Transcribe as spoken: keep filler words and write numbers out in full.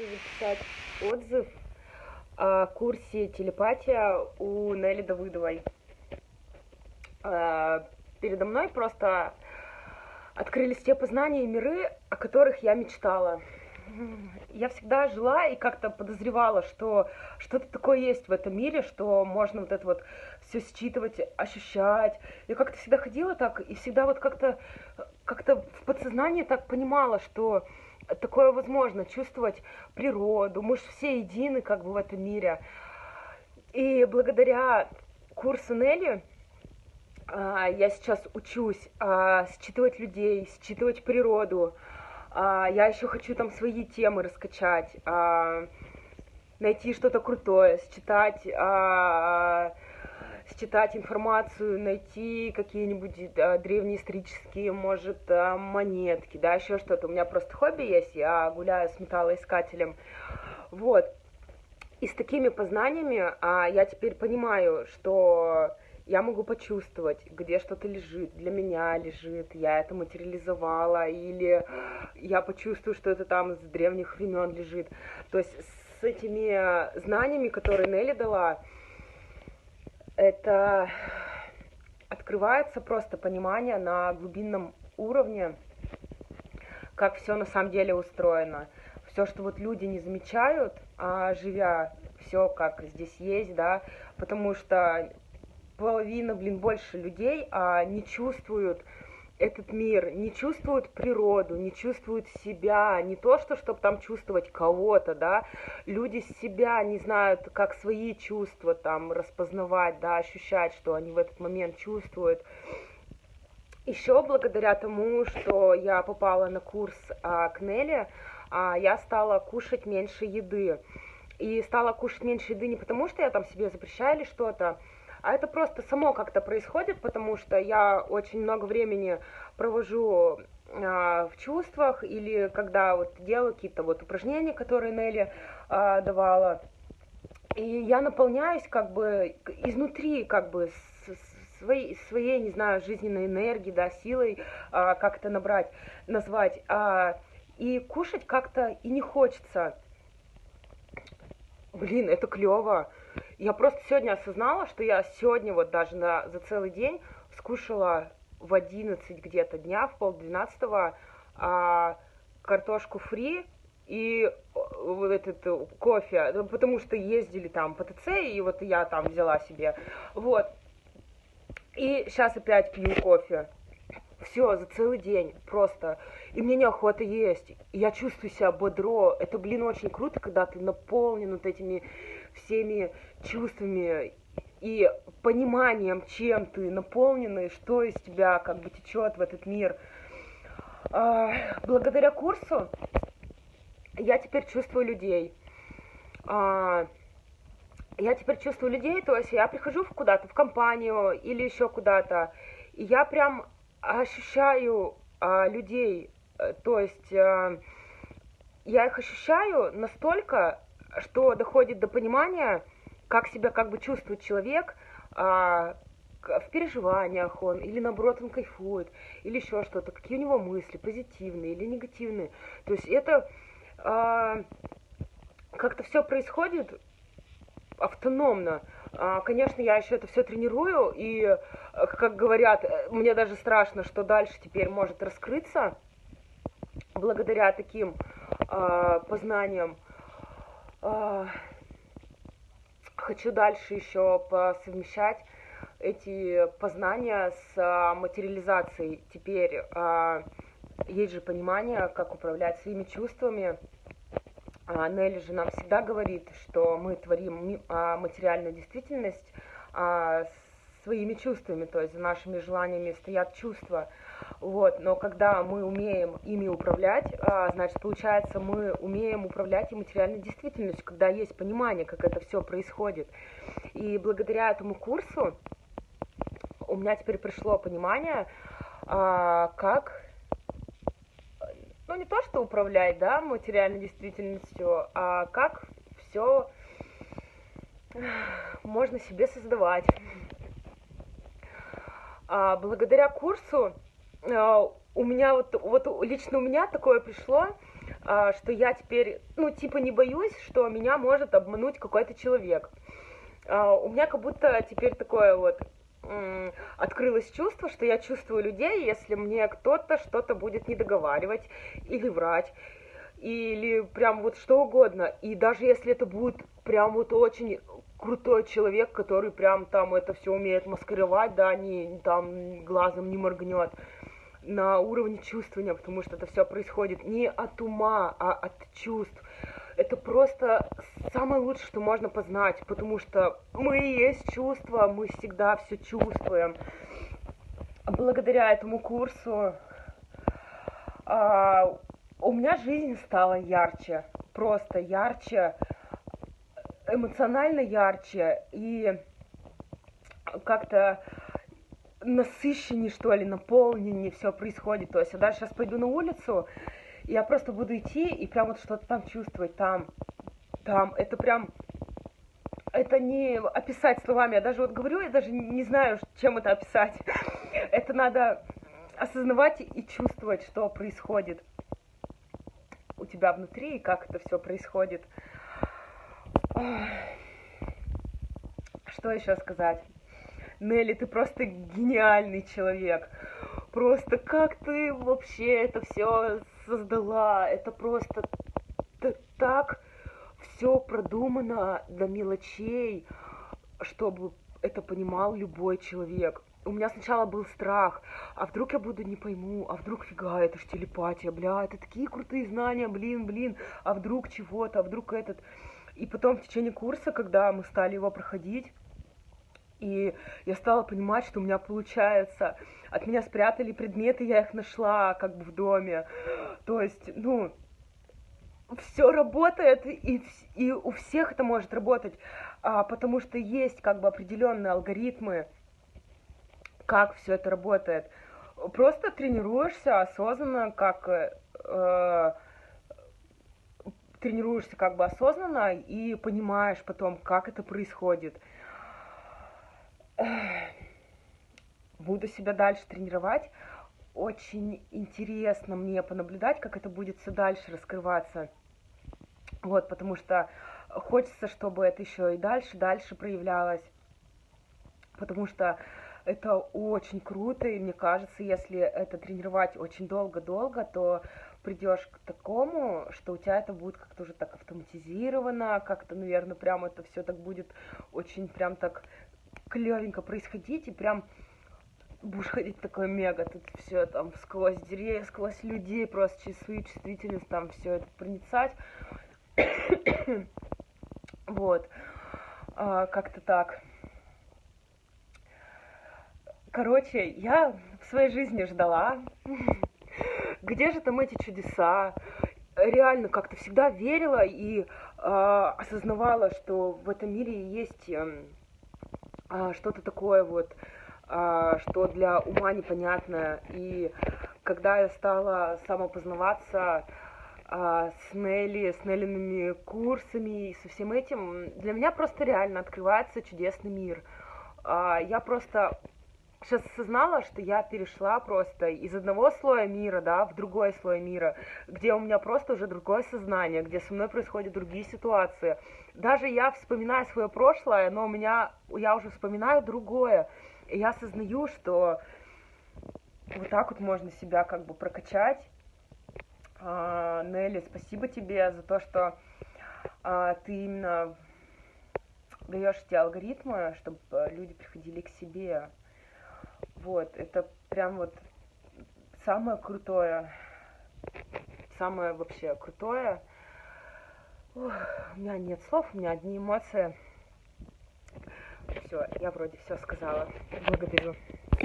хочу записать отзыв о курсе телепатия у Нелли Давыдовой. А, Передо мной просто открылись те познания и миры, о которых я мечтала. Я всегда жила и как-то подозревала, что что-то такое есть в этом мире, что можно вот это вот все считывать, ощущать. Я как-то всегда ходила так и всегда вот как-то как-то в подсознании так понимала, что такое возможно, чувствовать природу. Мы же все едины как бы в этом мире. И благодаря курсу Нелли а, я сейчас учусь а, считывать людей, считывать природу. А, я еще хочу там свои темы раскачать, а, найти что-то крутое, считать, а, считать информацию, найти какие-нибудь а, древнеисторические, может, а, монетки, да, еще что-то. У меня просто хобби есть, я гуляю с металлоискателем. Вот. И с такими познаниями а, я теперь понимаю, что я могу почувствовать, где что-то лежит, для меня лежит, я это материализовала, или я почувствую, что это там с древних времен лежит. То есть с этими знаниями, которые Нелли дала, это открывается просто понимание на глубинном уровне, как все на самом деле устроено. Все, что вот люди не замечают, а живя все как здесь есть, да, потому что половина, блин, больше людей а, не чувствуют этот мир, не чувствуют природу, не чувствуют себя, не то, что чтобы там чувствовать кого-то, да, люди себя не знают, как свои чувства там распознавать, да, ощущать, что они в этот момент чувствуют. Еще благодаря тому, что я попала на курс а, к Нелли, а, я стала кушать меньше еды. И стала кушать меньше еды не потому, что я там себе запрещаю или что-то, а это просто само как-то происходит, потому что я очень много времени провожу а, в чувствах, или когда вот делаю какие-то вот упражнения, которые Нелли а, давала, и я наполняюсь как бы изнутри, как бы с, своей, своей, не знаю, жизненной энергией, да, силой, а, как это набрать, назвать, а, и кушать как-то и не хочется. Блин, это клево. Я просто сегодня осознала, что я сегодня вот даже на, за целый день скушала в одиннадцать где-то дня, в полдвенадцатого, а, картошку фри и вот этот кофе, потому что ездили там по ТЦ, и вот я там взяла себе. Вот. И сейчас опять пью кофе. Все, за целый день просто. И мне неохота есть. Я чувствую себя бодро. Это, блин, очень круто, когда ты наполнен вот этими всеми чувствами и пониманием, чем ты наполнен, и что из тебя как бы течет в этот мир. А, благодаря курсу я теперь чувствую людей. А, я теперь чувствую людей, то есть я прихожу куда-то, в компанию или еще куда-то, и я прям ощущаю а, людей, то есть а, я их ощущаю настолько, что доходит до понимания, как себя как бы чувствует человек а, в переживаниях он, или наоборот он кайфует, или еще что-то, какие у него мысли, позитивные или негативные. То есть это а, как-то все происходит автономно. Конечно, я еще это все тренирую, и, как говорят, мне даже страшно, что дальше теперь может раскрыться благодаря таким э, познаниям. Э, хочу дальше еще посовмещать эти познания с материализацией. Теперь э, есть же понимание, как управлять своими чувствами. Нелли же нам всегда говорит, что мы творим материальную действительность своими чувствами, то есть за нашими желаниями стоят чувства. Вот. Но когда мы умеем ими управлять, значит, получается, мы умеем управлять и материальной действительностью, когда есть понимание, как это все происходит. И благодаря этому курсу у меня теперь пришло понимание, как... Ну, не то, что управлять, да, материальной действительностью, а как все можно себе создавать. А, благодаря курсу а, у меня вот, вот лично у меня такое пришло, а, что я теперь, ну, типа не боюсь, что меня может обмануть какой-то человек. А, у меня как будто теперь такое вот м, открылось чувство, что я чувствую людей, если мне кто-то что-то будет недоговаривать или врать, или прям вот что угодно. И даже если это будет прям вот очень крутой человек, который прям там это все умеет маскировать, да, не там глазом не моргнет, на уровне чувствования, потому что это все происходит не от ума, а от чувств. Это просто самое лучшее, что можно познать, потому что мы и есть чувства, мы всегда все чувствуем. Благодаря этому курсу а, у меня жизнь стала ярче, просто ярче, эмоционально ярче и как-то насыщеннее, что ли, наполненнее все происходит. То есть я даже сейчас пойду на улицу, и я просто буду идти и прям вот что-то там чувствовать, там, там. Это прям, это не описать словами. Я даже вот говорю, я даже не знаю, чем это описать. Это надо осознавать и чувствовать, что происходит у тебя внутри и как это все происходит. Что еще сказать? Нелли, ты просто гениальный человек. Просто как ты вообще это все создала? Это просто так все продумано до мелочей, чтобы это понимал любой человек. У меня сначала был страх, а вдруг я буду не пойму, а вдруг фига, это ж телепатия, бля, это такие крутые знания, блин, блин, а вдруг чего-то, а вдруг этот. И потом в течение курса, когда мы стали его проходить, и я стала понимать, что у меня получается. От меня спрятали предметы, я их нашла как бы в доме. То есть, ну, все работает, и, и у всех это может работать, а, потому что есть как бы определенные алгоритмы, как все это работает. Просто тренируешься осознанно, как э, тренируешься как бы осознанно и понимаешь потом, как это происходит. Буду себя дальше тренировать. Очень интересно мне понаблюдать, как это будет все дальше раскрываться. Вот, потому что хочется, чтобы это еще и дальше, дальше проявлялось. Потому что это очень круто, и мне кажется, если это тренировать очень долго-долго, то придешь к такому, что у тебя это будет как-то уже так автоматизировано, как-то, наверное, прям это все так будет очень прям так клевенько происходить, и прям будешь ходить такой мега, тут все там сквозь деревья, сквозь людей, просто через свою чувствительность там все это проницать. Вот. А, как-то так. Короче, я в своей жизни ждала. Где же там эти чудеса? Реально как-то всегда верила и а, осознавала, что в этом мире есть а, что-то такое вот, а, что для ума непонятное. И когда я стала самопознаваться а, с Нелли, с Неллиными курсами и со всем этим, для меня просто реально открывается чудесный мир. А, я просто сейчас осознала, что я перешла просто из одного слоя мира, да, в другой слой мира, где у меня просто уже другое сознание, где со мной происходят другие ситуации. Даже я вспоминаю свое прошлое, но у меня, я уже вспоминаю другое. И я осознаю, что вот так вот можно себя как бы прокачать. А, Нелли, спасибо тебе за то, что а, ты именно даешь эти алгоритмы, чтобы люди приходили к себе. Вот, это прям вот самое крутое, самое вообще крутое. Ух, у меня нет слов, у меня одни эмоции. Все, я вроде все сказала. Благодарю.